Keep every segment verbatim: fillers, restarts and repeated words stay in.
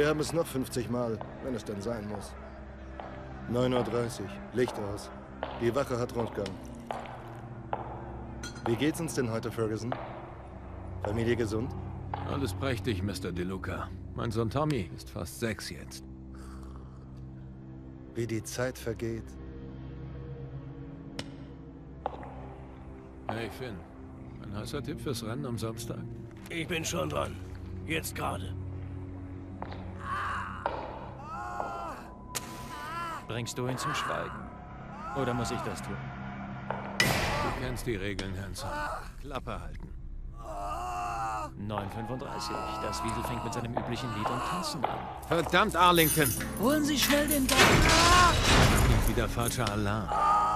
Wir haben es noch fünfzig Mal, wenn es denn sein muss. neun Uhr dreißig, Licht aus. Die Wache hat Rundgang. Wie geht's uns denn heute, Ferguson? Familie gesund? Alles prächtig, Mister DeLuca. Mein Sohn Tommy ist fast sechs jetzt. Wie die Zeit vergeht. Hey Finn, ein heißer Tipp fürs Rennen am Samstag? Ich bin schon dran. Jetzt gerade. Bringst du ihn zum Schweigen? Oder muss ich das tun? Du kennst die Regeln, Hanson. Klappe halten. neun Uhr fünfunddreißig. Das Wiesel fängt mit seinem üblichen Lied und Tanzen an. Verdammt, Arlington! Holen Sie schnell den Dach. Klingt wieder falscher Alarm.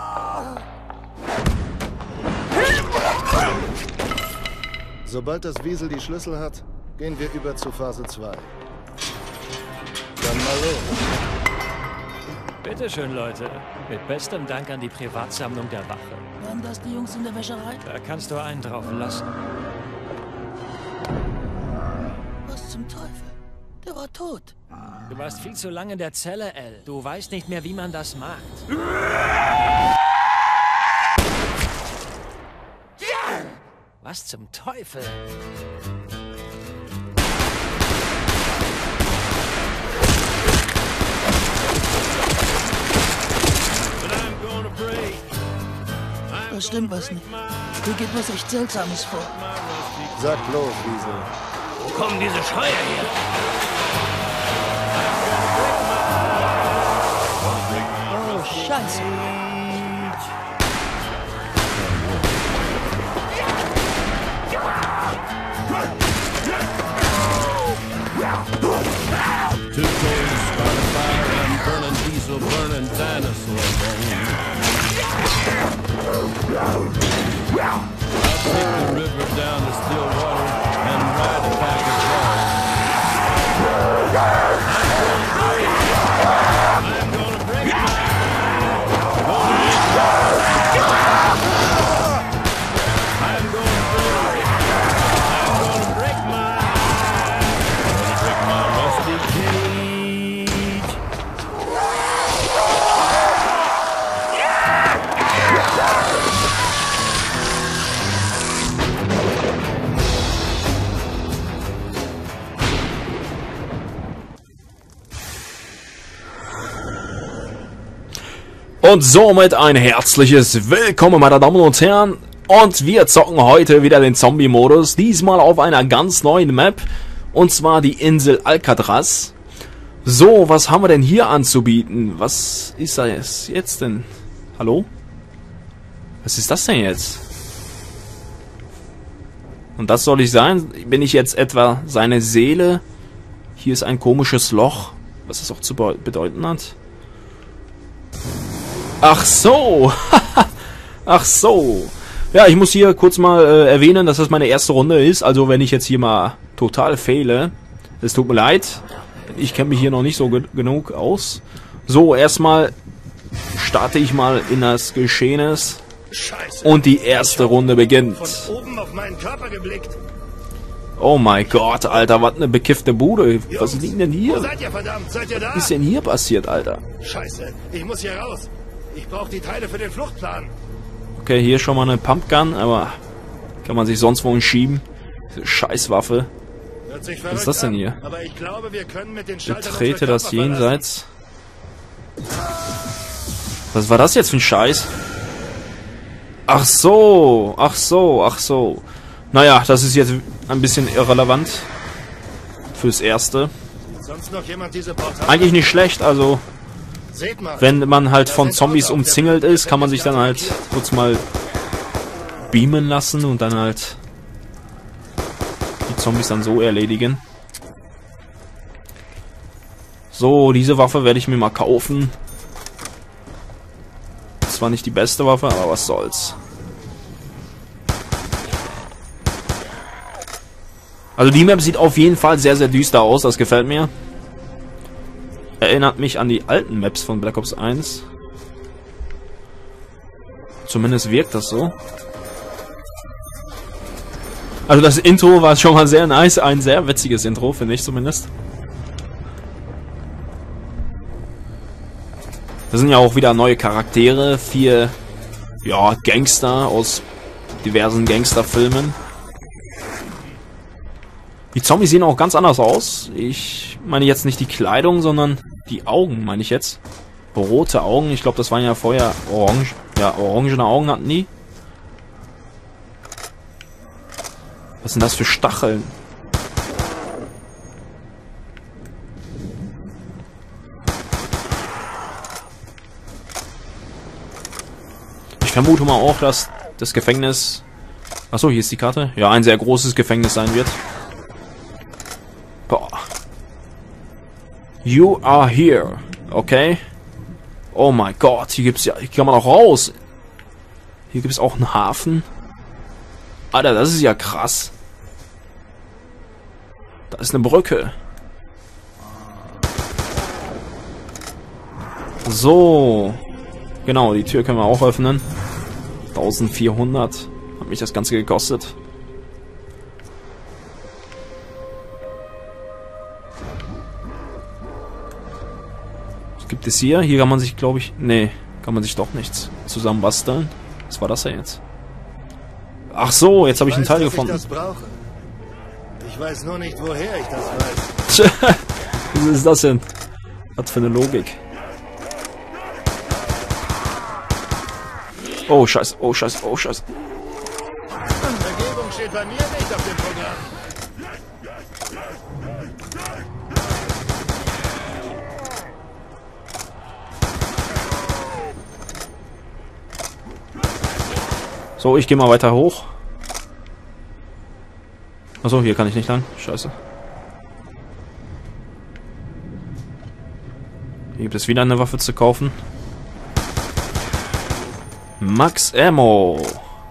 Sobald das Wiesel die Schlüssel hat, gehen wir über zu Phase zwei. Dann mal los. Bitte schön, Leute. Mit bestem Dank an die Privatsammlung der Wache. Waren das die Jungs in der Wäscherei? Da kannst du einen drauf lassen. Was zum Teufel? Der war tot. Du warst viel zu lange in der Zelle, Al. Du weißt nicht mehr, wie man das macht. Was zum Teufel? Da stimmt was nicht. Hier geht was echt Seltsames vor. Sag bloß, Wiesel. Wo kommen diese Schreie her? Oh, Scheiße. Two coals started fire and burning diesel, burning dinosaur bones. I'll take the river down to Stillwater and ride a pack of balls. I'm gonna break my I'm gonna break I'm gonna break my break my rusty cage. Und somit ein herzliches Willkommen, meine Damen und Herren. Und wir zocken heute wieder den Zombie-Modus. Diesmal auf einer ganz neuen Map. Und zwar die Insel Alcatraz. So, was haben wir denn hier anzubieten? Was ist das jetzt denn? Hallo? Was ist das denn jetzt? Und das soll ich sein? Bin ich jetzt etwa seine Seele? Hier ist ein komisches Loch. Was das auch zu bedeuten hat. Ach so. Ach so. Ja, ich muss hier kurz mal äh, erwähnen, dass das meine erste Runde ist. Also wenn ich jetzt hier mal total fehle, es tut mir leid. Ich kenne mich hier noch nicht so ge genug aus. So, erstmal starte ich mal in das Geschehnis. Scheiße. Und die erste Runde beginnt. Von oben auf meinen Körper geblickt. Oh mein Gott, Alter, was eine bekiffte Bude. Was liegt denn Wo hier? seid ihr, verdammt? Seid ihr da? Was ist denn hier passiert, Alter? Scheiße, ich muss hier raus. Ich brauche die Teile für den Fluchtplan. Okay, hier schon mal eine Pumpgun, aber kann man sich sonst wohin schieben? Diese Scheißwaffe. Hört sich Was ist das denn hier? an, aber ich glaube, wir können mit den Schaltern Betrete unsere das Körper Jenseits. Was war das jetzt für ein Scheiß? Ach so, ach so, ach so. Naja, das ist jetzt ein bisschen irrelevant. Fürs Erste. verlassen. Sonst noch jemand diese Portale? Eigentlich nicht schlecht, also Seht mal. wenn man halt Da von sind Zombies Autos auf der umzingelt Brücke, ist, kann man sich dann halt markiert. kurz mal beamen lassen und dann halt die Zombies dann so erledigen. So, diese Waffe werde ich mir mal kaufen. Zwar nicht die beste Waffe, aber was soll's. Also die Map sieht auf jeden Fall sehr, sehr düster aus. Das gefällt mir. Erinnert mich an die alten Maps von Black Ops eins. Zumindest wirkt das so. Also das Intro war schon mal sehr nice. Ein sehr witziges Intro, finde ich zumindest. Das sind ja auch wieder neue Charaktere. Vier, ja, Gangster aus diversen Gangsterfilmen. Die Zombies sehen auch ganz anders aus. Ich meine jetzt nicht die Kleidung, sondern die Augen, meine ich jetzt. Rote Augen. Ich glaube, das waren ja vorher orange. Ja, orangene Augen hatten die. Was sind das für Stacheln? Ich vermute mal auch, dass das Gefängnis... Achso, hier ist die Karte. Ja, ein sehr großes Gefängnis sein wird. Boah. You are here. Okay. Oh mein Gott, hier gibt's ja... Hier kann man auch raus. Hier gibt es auch einen Hafen. Alter, das ist ja krass. Da ist eine Brücke. So. Genau, die Tür können wir auch öffnen. eintausendvierhundert hat mich das Ganze gekostet. Was gibt es hier? Hier kann man sich, glaube ich... Nee, kann man sich doch nichts zusammenbasteln. Was war das denn jetzt? Ach so, jetzt habe ich einen Teil gefunden. Ich das brauche. Ich weiß nur nicht, woher ich das weiß. Was ist das denn? Was für eine Logik? Oh, scheiße, oh, scheiße, oh, scheiße. Vergebung steht bei mir nicht auf dem Programm. So, ich gehe mal weiter hoch. Achso, hier kann ich nicht lang. Scheiße. Hier gibt es wieder eine Waffe zu kaufen. Max Ammo.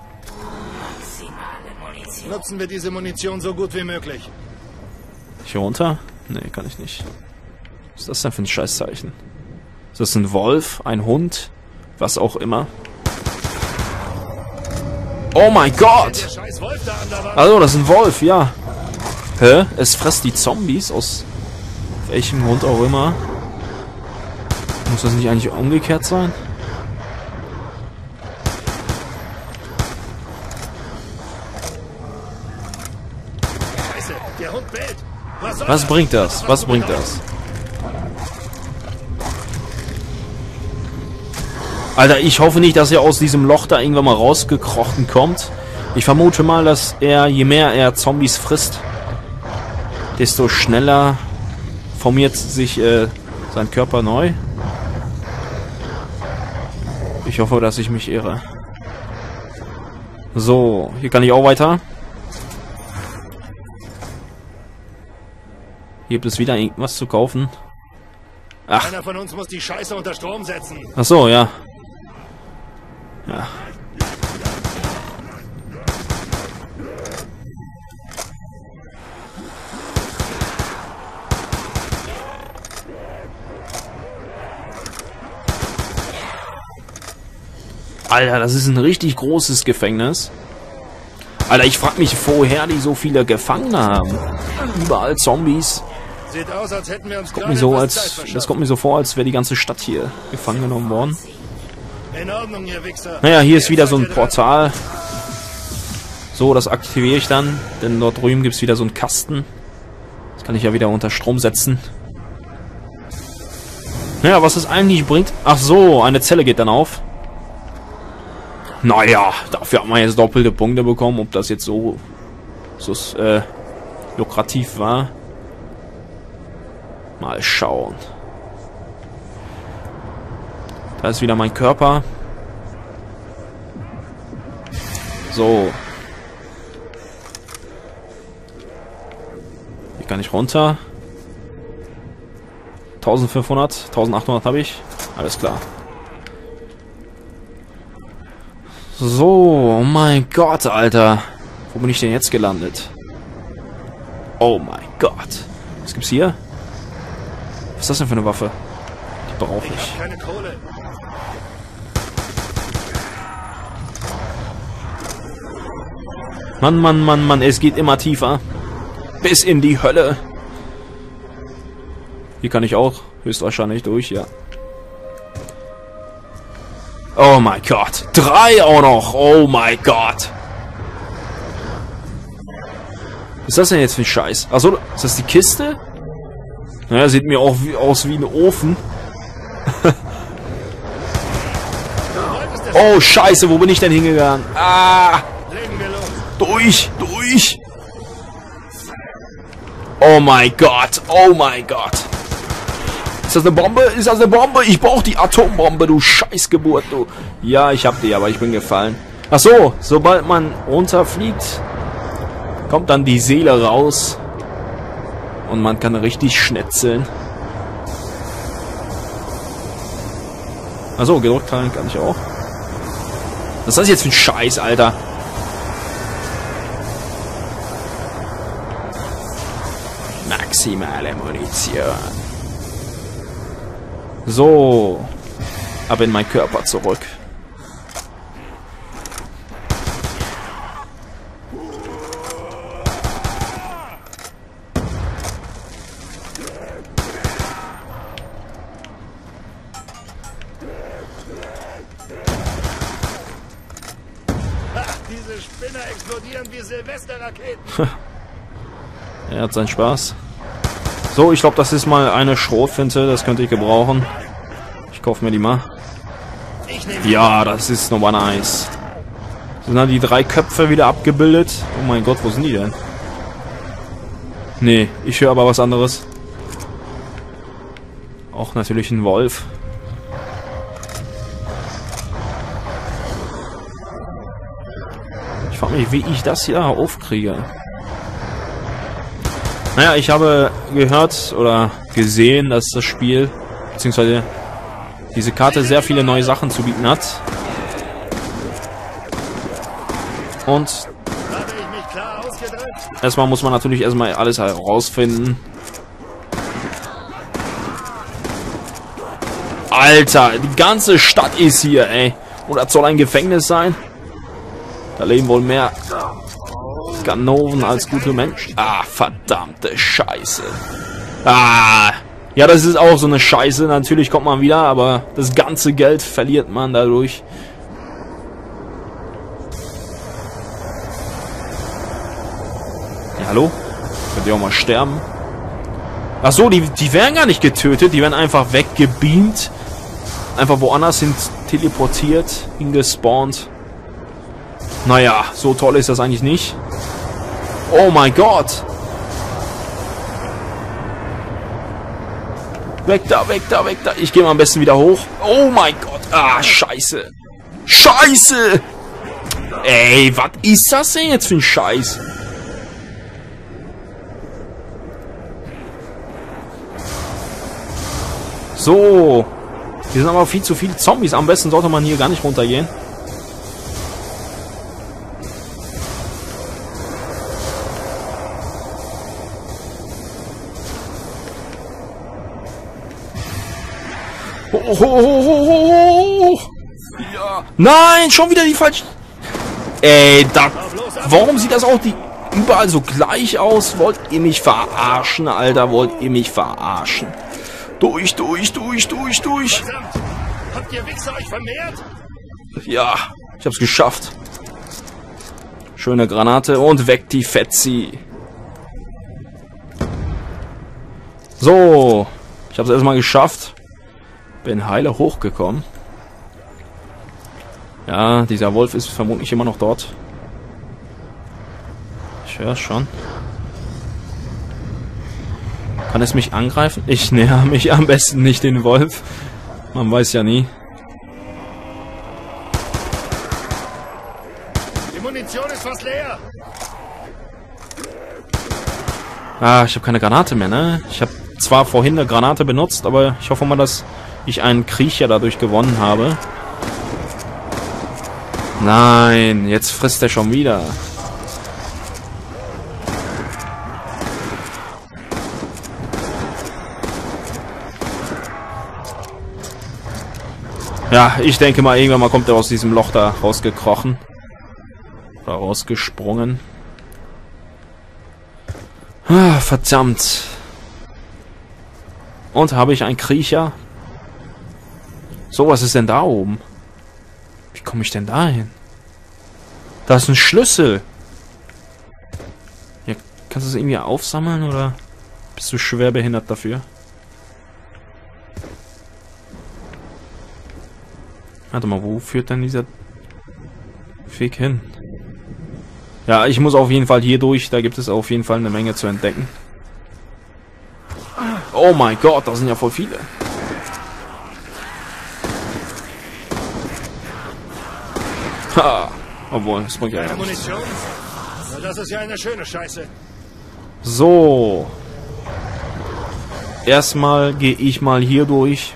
Nutzen wir diese Munition so gut wie möglich. Hier runter? Nee, kann ich nicht. Was ist das denn für ein Scheißzeichen? Ist das ein Wolf? Ein Hund? Was auch immer. Oh mein Gott! Also, das ist ein Wolf, ja. Hä? Es frisst die Zombies aus welchem Grund auch immer. Muss das nicht eigentlich umgekehrt sein? Der Hund bellt. Was soll Was das? bringt das? Was bringt das? Alter, ich hoffe nicht, dass er aus diesem Loch da irgendwann mal rausgekrochen kommt. Ich vermute mal, dass er, je mehr er Zombies frisst, desto schneller formiert sich äh, sein Körper neu. Ich hoffe, dass ich mich irre. So, hier kann ich auch weiter. Hier gibt es wieder irgendwas zu kaufen. Ach. Einer von uns muss die Scheiße unter Strom setzen. Ach so, ja. Ja. Alter, das ist ein richtig großes Gefängnis. Alter, ich frag mich, woher die so viele Gefangene haben. Überall Zombies. Sieht aus, als hätten wir uns Kommt mir so, als, das kommt mir so vor, als wäre die ganze Stadt hier gefangen genommen worden. In Ordnung, ihr Wichser. Naja, hier ist wieder so ein Portal. So, das aktiviere ich dann, denn dort drüben gibt es wieder so einen Kasten. Das kann ich ja wieder unter Strom setzen. Naja, was das eigentlich bringt... Ach so, eine Zelle geht dann auf. Naja, dafür hat man jetzt doppelte Punkte bekommen. Ob das jetzt so, so äh, lukrativ war. Mal schauen. Da ist wieder mein Körper. So. Hier kann ich runter. eintausendfünfhundert, eintausendachthundert habe ich. Alles klar. So, oh mein Gott, Alter. Wo bin ich denn jetzt gelandet? Oh mein Gott. Was gibt's hier? Was ist das denn für eine Waffe? Die brauche ich. Ich hab keine Kohle. Mann, Mann, Mann, Mann, es geht immer tiefer. Bis in die Hölle. Hier kann ich auch höchstwahrscheinlich durch, ja. Oh mein Gott. Drei auch noch. Oh mein Gott. Was ist das denn jetzt für ein Scheiß? Achso, ist das die Kiste? Naja, sieht mir auch wie, aus wie ein Ofen. Oh, scheiße, wo bin ich denn hingegangen? Ah! Durch, durch! Oh mein Gott, oh mein Gott! Ist das eine Bombe? Ist das eine Bombe? Ich brauche die Atombombe, du Scheißgeburt, du! Ja, ich hab die, aber ich bin gefallen. Ach so, sobald man runterfliegt, kommt dann die Seele raus. Und man kann richtig schnetzeln. Achso, gedrückt halten kann ich auch. Was ist das jetzt für ein Scheiß, Alter? Maximale Munition. So. Ab in meinen Körper zurück. Diese Spinner explodieren wie Silvesterraketen. Er hat seinen Spaß. So, ich glaube, das ist mal eine Schrotflinte. Das könnte ich gebrauchen. Ich kaufe mir die mal. Ja, das ist nochmal nice. Sind dann die drei Köpfe wieder abgebildet? Oh mein Gott, wo sind die denn? Nee, ich höre aber was anderes. Auch natürlich ein Wolf. Ich frage mich, wie ich das hier aufkriege. Naja, ich habe gehört oder gesehen, dass das Spiel, beziehungsweise diese Karte sehr viele neue Sachen zu bieten hat. Und erstmal muss man natürlich erstmal alles herausfinden. Alter, die ganze Stadt ist hier, ey. Und das soll ein Gefängnis sein? Da leben wohl mehr Ganoven als gute Menschen. Ah, verdammte Scheiße. Ah, ja, das ist auch so eine Scheiße. Natürlich kommt man wieder, aber das ganze Geld verliert man dadurch. Ja, hallo? Könnt ihr auch mal sterben? Ach so, die, die werden gar nicht getötet. Die werden einfach weggebeamt. Einfach woanders hin teleportiert, hingespawnt. Naja, so toll ist das eigentlich nicht. Oh mein Gott! Weg da, weg da, weg da. Ich gehe mal am besten wieder hoch. Oh mein Gott. Ah, scheiße. Scheiße! Ey, was ist das denn jetzt für ein Scheiß? So. Hier sind aber viel zu viele Zombies. Am besten sollte man hier gar nicht runtergehen. Oh, oh, oh, oh, oh. Ja. Nein, schon wieder die falschen. Ey, da. Warum sieht das auch die überall so gleich aus? Wollt ihr mich verarschen, Alter? Wollt ihr mich verarschen? Durch, durch, durch, durch, durch. Habt ihr Wichser euch vermehrt? Ja, ich hab's geschafft. Schöne Granate und weg die Fetzi. So, ich hab's erstmal geschafft. Bin heile hochgekommen. Ja, dieser Wolf ist vermutlich immer noch dort. Ich höre schon. Kann es mich angreifen? Ich näher mich am besten nicht den Wolf. Man weiß ja nie. Die Munition ist fast leer. Ah, ich habe keine Granate mehr, ne? Ich habe zwar vorhin eine Granate benutzt, aber ich hoffe mal, dass ich einen Kriecher dadurch gewonnen habe. Nein, jetzt frisst er schon wieder. Ja, ich denke mal, irgendwann mal kommt er aus diesem Loch da rausgekrochen. Oder rausgesprungen. Ah, verdammt. Und habe ich einen Kriecher? So, was ist denn da oben? Wie komme ich denn da hin? Da ist ein Schlüssel. Ja, kannst du es irgendwie aufsammeln oder bist du schwer behindert dafür? Warte mal, wo führt denn dieser Weg hin? Ja, ich muss auf jeden Fall hier durch. Da gibt es auf jeden Fall eine Menge zu entdecken. Oh mein Gott, da sind ja voll viele. Ha! Obwohl, das bringt ja Keine nichts. Munition? Na, das ist ja eine schöne Scheiße. So. Erstmal gehe ich mal hier durch.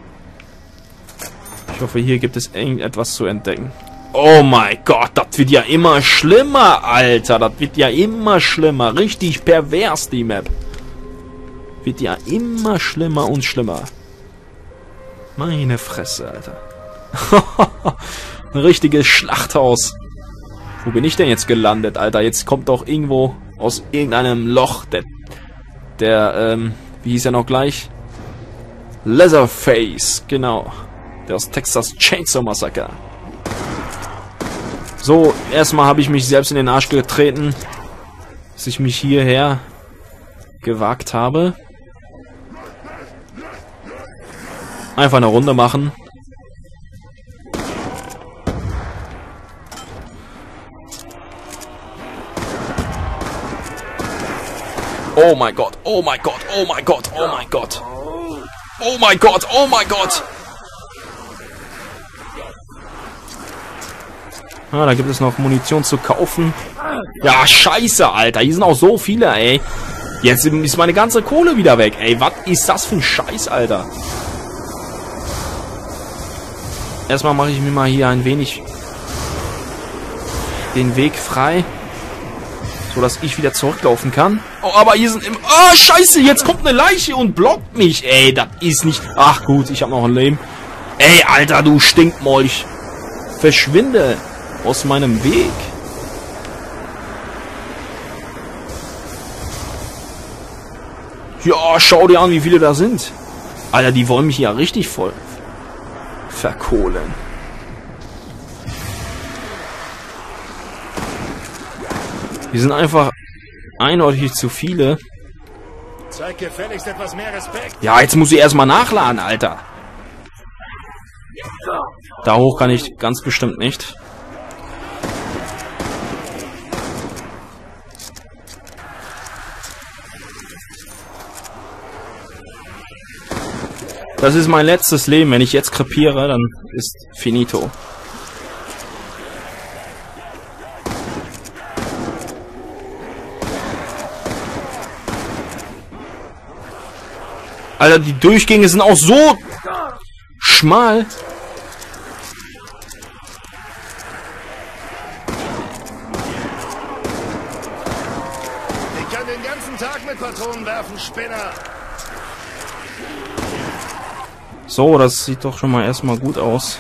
Ich hoffe, hier gibt es irgendetwas zu entdecken. Oh mein Gott, das wird ja immer schlimmer, Alter. Das wird ja immer schlimmer. Richtig pervers, die Map. Wird ja immer schlimmer und schlimmer. Meine Fresse, Alter. Ein richtiges Schlachthaus. Wo bin ich denn jetzt gelandet, Alter? Jetzt kommt doch irgendwo aus irgendeinem Loch der, der ähm, wie hieß er noch gleich? Leatherface, genau. Der aus Texas Chainsaw Massacre. So, erstmal habe ich mich selbst in den Arsch getreten, dass ich mich hierher gewagt habe. Einfach eine Runde machen. Oh mein Gott, oh mein Gott, oh mein Gott, oh mein Gott. Oh mein Gott, oh mein Gott. Ah, da gibt es noch Munition zu kaufen. Ja, scheiße, Alter. Hier sind auch so viele, ey. Jetzt ist meine ganze Kohle wieder weg, ey. Was ist das für ein Scheiß, Alter? Erstmal mache ich mir mal hier ein wenig den Weg frei. So, dass ich wieder zurücklaufen kann. Oh, aber hier sind im... Oh, scheiße, jetzt kommt eine Leiche und blockt mich. Ey, das ist nicht... Ach gut, ich habe noch ein Leben. Ey, Alter, du Stinkmolch. Verschwinde aus meinem Weg. Ja, schau dir an, wie viele da sind. Alter, die wollen mich ja richtig voll verkohlen. Die sind einfach eindeutig zu viele. Zeig gefälligst etwas mehr Respekt. Ja, jetzt muss ich erstmal nachladen, Alter. Da hoch kann ich ganz bestimmt nicht. Das ist mein letztes Leben. Wenn ich jetzt krepiere, dann ist finito. Alter, die Durchgänge sind auch so schmal. Ich kann den ganzen Tag mit Patronen werfen, Spinner. So, das sieht doch schon mal erstmal gut aus.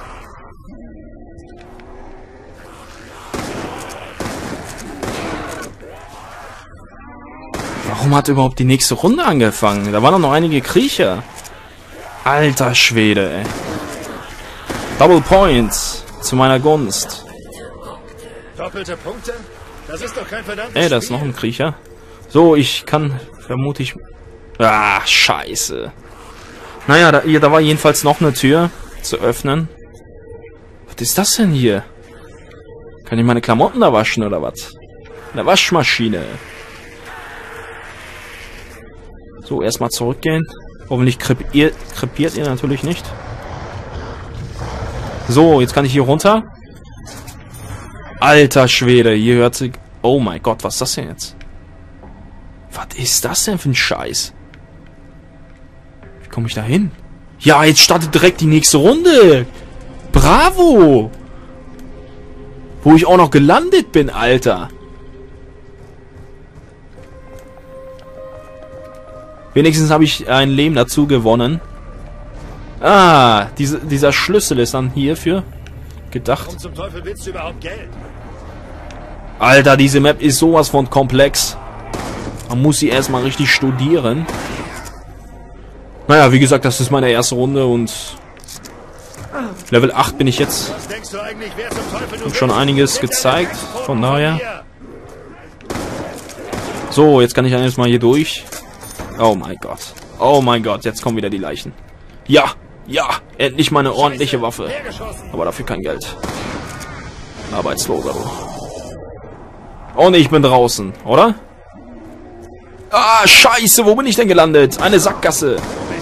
Warum hat überhaupt die nächste Runde angefangen? Da waren doch noch einige Kriecher. Alter Schwede, ey. Double Points zu meiner Gunst. Doppelte Punkte? Das ist doch kein verdammtes Ey, da ist noch ein Kriecher. So, ich kann vermutlich... Ah, scheiße. Naja, da, da war jedenfalls noch eine Tür zu öffnen. Was ist das denn hier? Kann ich meine Klamotten da waschen oder was? Eine Waschmaschine. So, erstmal zurückgehen. Hoffentlich krepiert, krepiert ihr natürlich nicht. So, jetzt kann ich hier runter. Alter Schwede, hier hört sich... Oh mein Gott, was ist das denn jetzt? Was ist das denn für ein Scheiß? Wie komme ich da hin? Ja, jetzt startet direkt die nächste Runde. Bravo! Wo ich auch noch gelandet bin, Alter. Wenigstens habe ich ein Leben dazu gewonnen. Ah, diese, dieser Schlüssel ist dann hierfür gedacht. Warum zum Teufel willst du überhaupt Geld? Alter, diese Map ist sowas von komplex. Man muss sie erstmal richtig studieren. Naja, wie gesagt, das ist meine erste Runde und Level acht bin ich jetzt. Was denkst du eigentlich, wer zum Teufel du Hab schon bist? einiges Sind ja gezeigt, die Dreckspfoten von daher. mir. So, jetzt kann ich jetzt mal hier durch. Oh mein Gott. Oh mein Gott, jetzt kommen wieder die Leichen. Ja, ja, endlich mal eine ordentliche Waffe. Hergeschossen. Aber dafür kein Geld. Arbeitsloser, du. Und ich bin draußen, oder? Ah, scheiße, wo bin ich denn gelandet? Eine Sackgasse.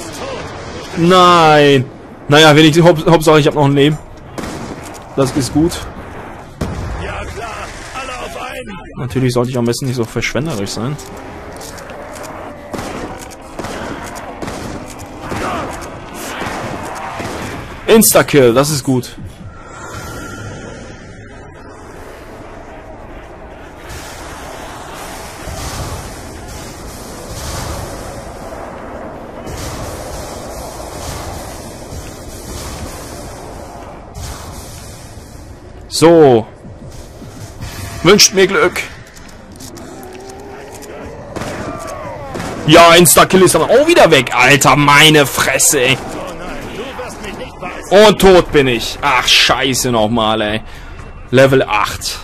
Nein. Naja, wenigstens, Haupt, Hauptsache ich habe noch ein Leben. Das ist gut. Ja klar, alle auf einen. Natürlich sollte ich am besten nicht so verschwenderisch sein. Insta-Kill, das ist gut. So. Wünscht mir Glück. Ja, Insta-Kill ist dann auch wieder weg. Alter, meine Fresse, ey. Oh nein, du wirst mich nicht beißen. Und tot bin ich. Ach, scheiße nochmal, ey. Level acht.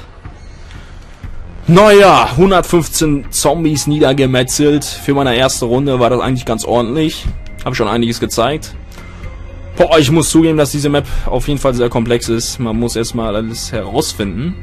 Naja, hundertfünfzehn Zombies niedergemetzelt. Für meine erste Runde war das eigentlich ganz ordentlich. Habe schon einiges gezeigt. Boah, ich muss zugeben, dass diese Map auf jeden Fall sehr komplex ist. Man muss erstmal alles herausfinden.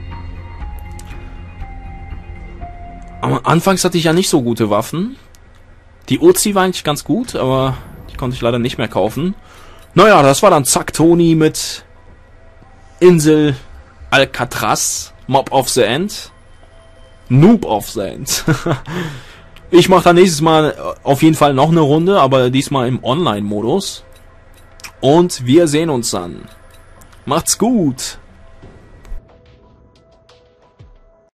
Aber anfangs hatte ich ja nicht so gute Waffen. Die Uzi war eigentlich ganz gut, aber die konnte ich leider nicht mehr kaufen. Naja, das war dann Zack Tony mit Insel Alcatraz, Mob of the End, Noob of the End. Ich mache dann nächstes Mal auf jeden Fall noch eine Runde, aber diesmal im Online-Modus. Und wir sehen uns dann. Macht's gut!